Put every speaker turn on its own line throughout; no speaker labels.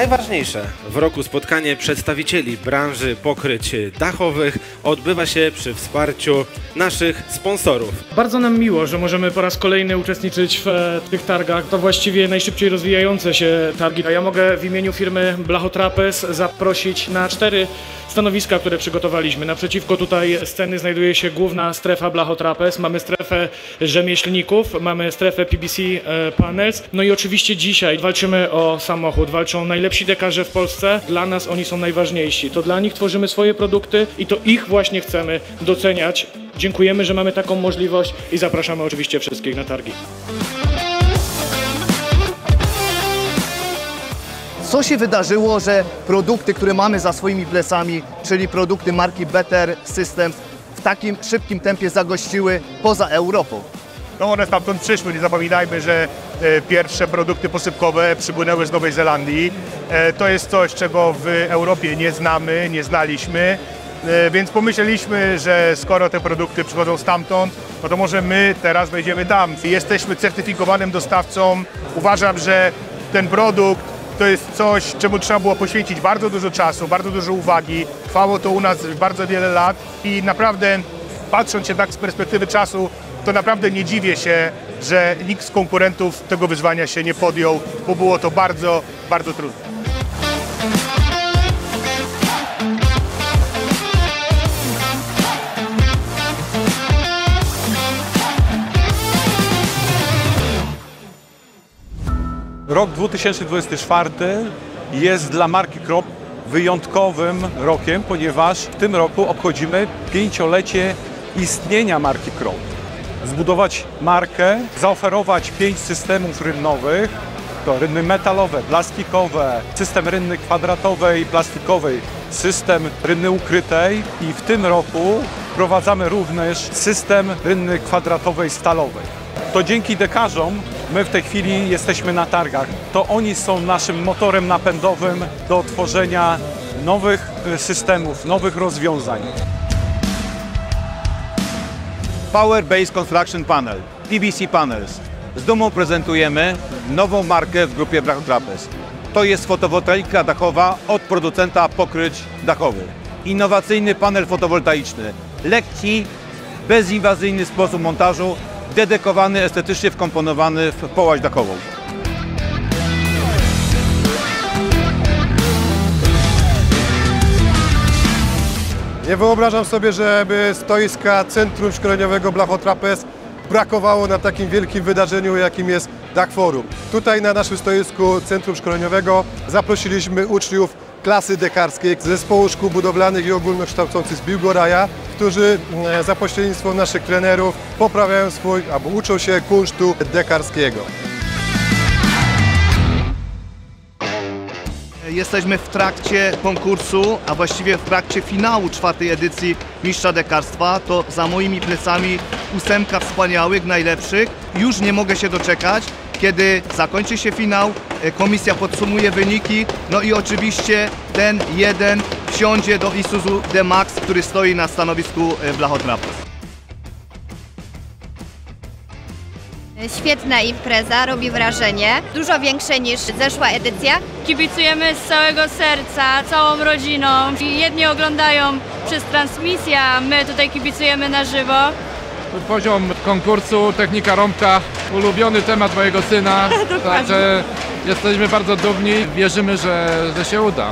Najważniejsze w roku spotkanie przedstawicieli branży pokryć dachowych odbywa się przy wsparciu naszych sponsorów.
Bardzo nam miło, że możemy po raz kolejny uczestniczyć w tych targach. To właściwie najszybciej rozwijające się targi. A ja mogę w imieniu firmy Blachotrapez zaprosić na 4 stanowiska, które przygotowaliśmy. Naprzeciwko tutaj sceny znajduje się główna strefa Blachotrapez. Mamy strefę rzemieślników, mamy strefę PBC Panels. No i oczywiście dzisiaj walczymy o samochód, walczą najlepsi dekarze w Polsce. Dla nas oni są najważniejsi. To dla nich tworzymy swoje produkty i to ich właśnie chcemy doceniać. Dziękujemy, że mamy taką możliwość i zapraszamy oczywiście wszystkich na targi.
Co się wydarzyło, że produkty, które mamy za swoimi plecami, czyli produkty marki Better Systems, w takim szybkim tempie zagościły poza Europą?
No one stamtąd przyszły, nie zapominajmy, że pierwsze produkty posypkowe przybłynęły z Nowej Zelandii. To jest coś, czego w Europie nie znamy, nie znaliśmy, więc pomyśleliśmy, że skoro te produkty przychodzą stamtąd, no to może my teraz wejdziemy tam. Jesteśmy certyfikowanym dostawcą. Uważam, że ten produkt to jest coś, czemu trzeba było poświęcić bardzo dużo czasu, bardzo dużo uwagi. Trwało to u nas bardzo wiele lat i naprawdę, patrząc się tak z perspektywy czasu, to naprawdę nie dziwię się, że nikt z konkurentów tego wyzwania się nie podjął, bo było to bardzo, bardzo trudne.
Rok 2024 jest dla marki Crop wyjątkowym rokiem, ponieważ w tym roku obchodzimy 5-lecie istnienia marki Crop. Zbudować markę, zaoferować 5 systemów rynnowych, to rynny metalowe, plastikowe, system rynny kwadratowej, plastikowej, system rynny ukrytej i w tym roku wprowadzamy również system rynny kwadratowej stalowej. To dzięki dekarzom my w tej chwili jesteśmy na targach. To oni są naszym motorem napędowym do tworzenia nowych systemów, nowych rozwiązań.
Power Base Construction Panel, PBC Panels. Z dumą prezentujemy nową markę w grupie Blachotrapez. To jest fotowoltaika dachowa od producenta pokryć dachowych. Innowacyjny panel fotowoltaiczny, lekki, bezinwazyjny sposób montażu, dedykowany, estetycznie wkomponowany w połaź dachową.
Nie wyobrażam sobie, żeby stoiska Centrum Szkoleniowego Blachotrapez brakowało na takim wielkim wydarzeniu, jakim jest Dach Forum. Tutaj na naszym stoisku Centrum Szkoleniowego zaprosiliśmy uczniów klasy dekarskiej z Zespołu Szkół Budowlanych i Ogólnokształcących z Biłgoraja, którzy za pośrednictwem naszych trenerów poprawiają albo uczą się kunsztu dekarskiego.
Jesteśmy w trakcie konkursu, a właściwie w trakcie finału 4. edycji Mistrza Dekarstwa. To za moimi plecami 8 wspaniałych, najlepszych. Już nie mogę się doczekać, kiedy zakończy się finał, komisja podsumuje wyniki, no i oczywiście ten jeden wsiądzie do Isuzu D-Max, który stoi na stanowisku Blachotrapez.
Świetna impreza, robi wrażenie, dużo większe niż zeszła edycja.
Kibicujemy z całego serca, całą rodziną. Jedni oglądają przez transmisję, a my tutaj kibicujemy na żywo.
Poziom konkursu, technika rąbka, ulubiony temat mojego syna, także jesteśmy bardzo dumni, wierzymy, że się uda.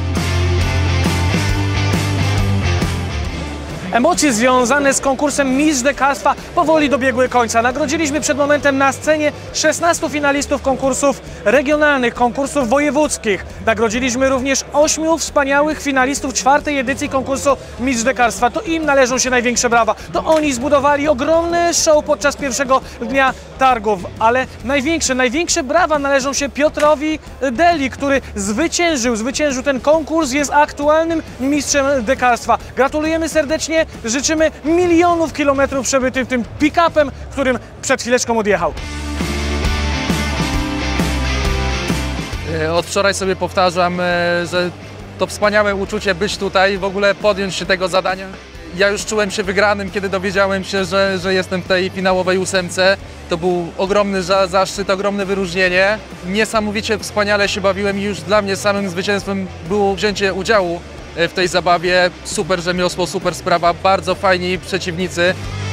Emocje związane z konkursem Mistrz Dekarstwa powoli dobiegły końca. Nagrodziliśmy przed momentem na scenie 16 finalistów konkursów regionalnych, konkursów wojewódzkich. Nagrodziliśmy również 8 wspaniałych finalistów 4. edycji konkursu Mistrz Dekarstwa. To im należą się największe brawa. To oni zbudowali ogromny show podczas pierwszego dnia targów. Ale największe brawa należą się Piotrowi Deli, który zwyciężył ten konkurs, jest aktualnym mistrzem dekarstwa. Gratulujemy serdecznie. Życzymy milionów kilometrów przebytych tym pick-upem, którym przed chwileczką odjechał.
Od wczoraj sobie powtarzam, że to wspaniałe uczucie być tutaj, w ogóle podjąć się tego zadania.
Ja już czułem się wygranym, kiedy dowiedziałem się, że jestem w tej finałowej 8. To był ogromny zaszczyt, ogromne wyróżnienie. Niesamowicie wspaniale się bawiłem i już dla mnie samym zwycięstwem było wzięcie udziału w tej zabawie. Super rzemiosło, super sprawa, bardzo fajni przeciwnicy.